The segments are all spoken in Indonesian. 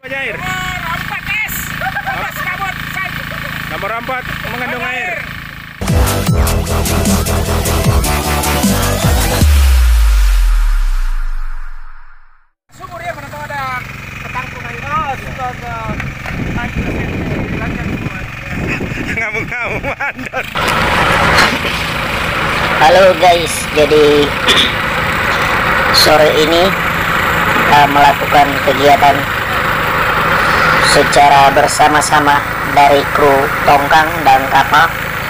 Air. Nomor 4 es. Lepas kabut. Nomor 4 mengandung air. Sumur ya, mana tahu ada ketangkung air. Oh, suka ke tangki Ngamuk-ngamuk mandor. Halo guys, jadi sore ini kita melakukan kegiatan secara bersama-sama dari kru tongkang dan kapal,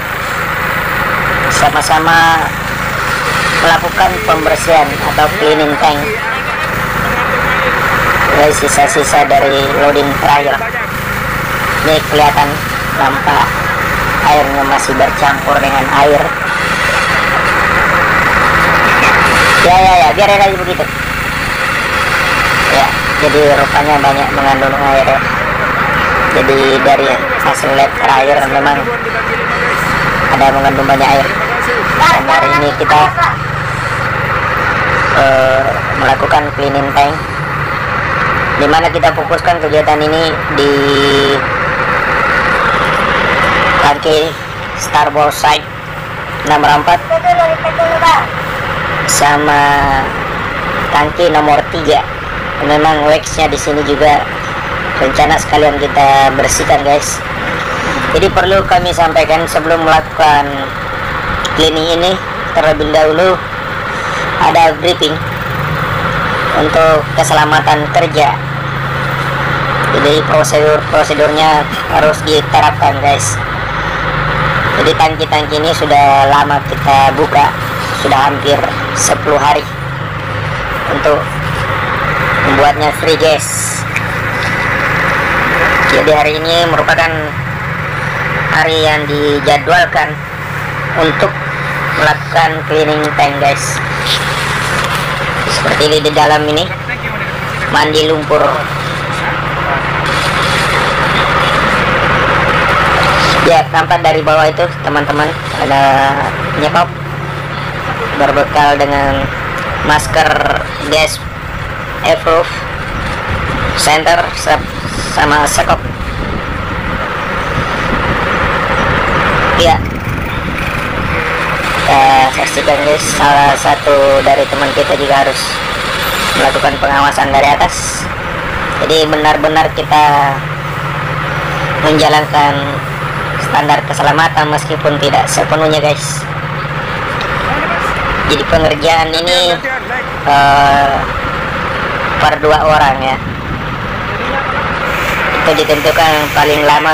sama-sama melakukan pembersihan atau cleaning tank dari sisa-sisa dari loading terakhir. Ini kelihatan nampak airnya masih bercampur dengan air. Ya, biarin aja begitu. Ya, jadi rupanya banyak mengandung air ya. Jadi dari hasil lab terakhir memang ada mengandung banyak air. Dan hari ini kita melakukan cleaning tank, dimana kita fokuskan kegiatan ini di tangki starboard side nomor 4 sama tangki nomor 3. Memang waxnya di sini juga rencana sekalian kita bersihkan guys. Jadi perlu kami sampaikan sebelum melakukan cleaning ini, terlebih dahulu ada briefing untuk keselamatan kerja. Jadi prosedurnya harus diterapkan guys. Jadi tangki-tangki ini sudah lama kita buka, sudah hampir 10 hari untuk membuatnya free gas. Jadi hari ini merupakan hari yang dijadwalkan untuk melakukan cleaning tank guys. Seperti ini di dalam ini mandi lumpur. Ya, tampak dari bawah itu teman-teman ada penyebab berbekal dengan masker gas airproof, center sama sekop. Ya, kita saksikan guys, salah satu dari teman kita juga harus melakukan pengawasan dari atas. Jadi benar-benar kita menjalankan standar keselamatan meskipun tidak sepenuhnya guys. Jadi pengerjaan ini per 2 orang ya. Itu ditentukan paling lama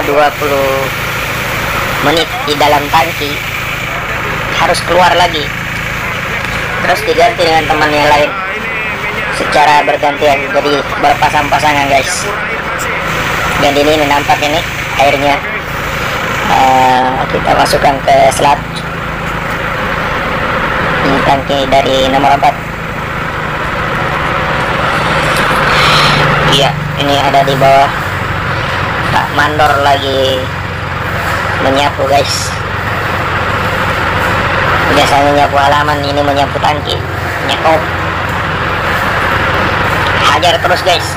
20 menit di dalam tangki, harus keluar lagi, terus diganti dengan teman yang lain secara bergantian. Jadi berpasang-pasangan guys. Dan ini nampak ini airnya kita masukkan ke selat. Ini tangki dari nomor 4. Iya, ini ada di bawah. Pak Mandor lagi menyapu guys. Biasanya nyapu halaman, ini menyapu tangki. Nyapu. Hajar terus guys.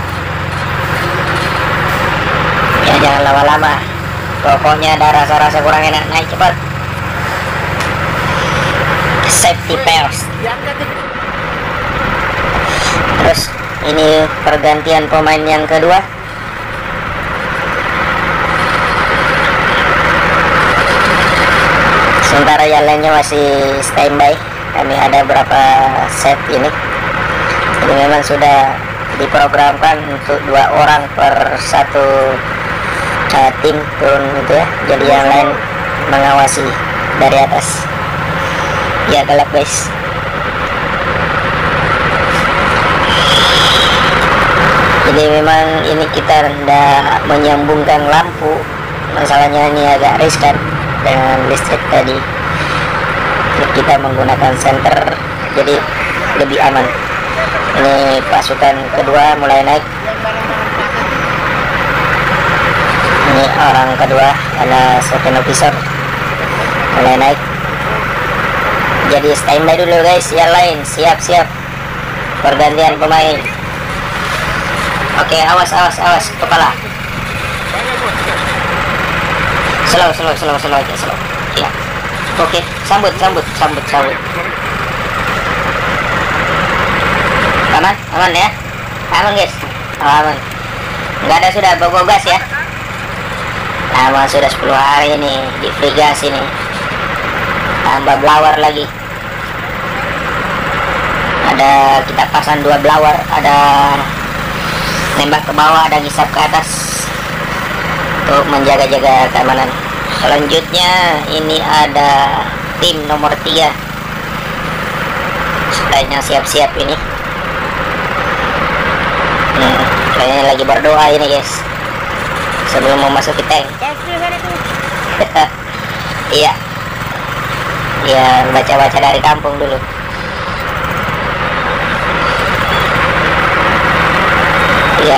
Ya, jangan lama-lama. Pokoknya ada rasa-rasa kurang enak, naik cepat. Safety first. Terus ini pergantian pemain yang kedua. Sementara yang lainnya masih standby. Kami ada berapa set ini. Jadi memang sudah diprogramkan untuk 2 orang per satu tim turun gitu ya. Jadi yang lain mengawasi dari atas. Ya, gelap guys. Jadi memang ini kita hendak menyambungkan lampu. Masalahnya ini agak riskan dengan listrik tadi. Kita menggunakan senter, jadi lebih aman. Ini pasukan kedua mulai naik. Ini orang kedua, ada second officer mulai naik. Jadi standby dulu guys, yang lain siap-siap pergantian pemain. Oke, awas kepala. Slow aja, slow. Ya. Oke, sambut. Aman ya. Aman guys. Aman. Nggak ada sudah bawa gas ya. Lama sudah 10 hari nih di free gas ini. Tambah blower lagi. Ada kita pasang 2 blower, ada nembak ke bawah, ada ngisap ke atas untuk menjaga-jaga keamanan. Selanjutnya ini ada tim nomor 3 selainnya siap-siap ini. Kayaknya lagi berdoa ini guys sebelum mau masuk ke tank. Iya, baca-baca dari kampung dulu. Iya.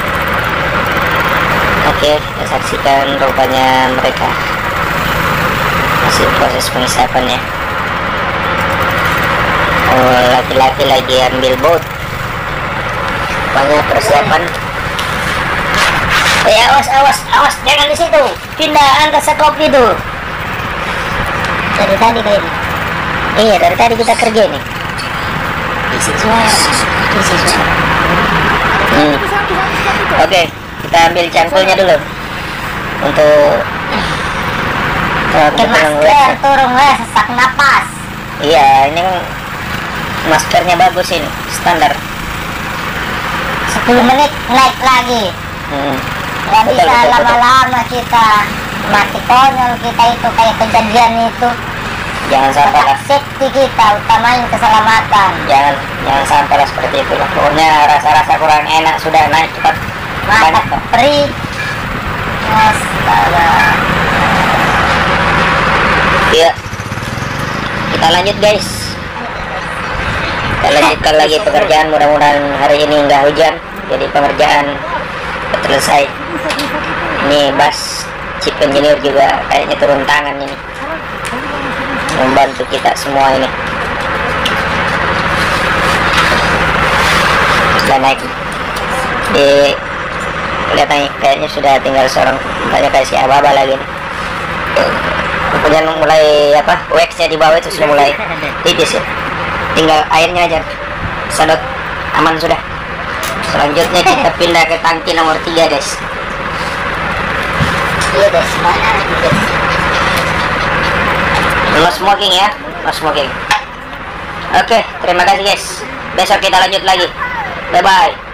Oke, kita saksikan rupanya mereka masih proses pengisapannya. Oh, laki-laki lagi ambil bot. Banyak persiapan. Awas, jangan di situ. Pindah, angkat sekop itu. Dari tadi kayaknya. Iya, dari tadi kita kerja nih. Isi suara. Oke, kita ambil cangkulnya dulu untuk masker turun sesak napas. Iya, ini maskernya bagus ini, standar. 10 menit naik lagi. Nggak bisa lama-lama kita mati konyol kita itu kayak kejadian itu. Jangan sampai lah. Safety kita, utamain keselamatan. Jangan sampai lah seperti itu lah. Pokoknya rasa kurang enak sudah naik cepat. Banyak Mata perih. Astaga. Iya. Kita lanjut guys. Kita lanjutkan lagi pekerjaan, mudah-mudahan hari ini nggak hujan. Jadi pengerjaan selesai. Ini Bas Chief Engineer juga kayaknya turun tangan ini membantu kita semua ini. Sudah naik lihat nih, kayaknya sudah tinggal seorang, banyak kayak si Ababa lagi nih. Kemudian mulai waxnya di bawah itu sudah mulai tipis ya, tinggal airnya aja sedot, aman sudah. Selanjutnya kita pindah ke tangki nomor 3 guys. Iya guys, mana lagi guys? No smoking ya, no smoking. Oke, terima kasih guys. Besok kita lanjut lagi. Bye bye.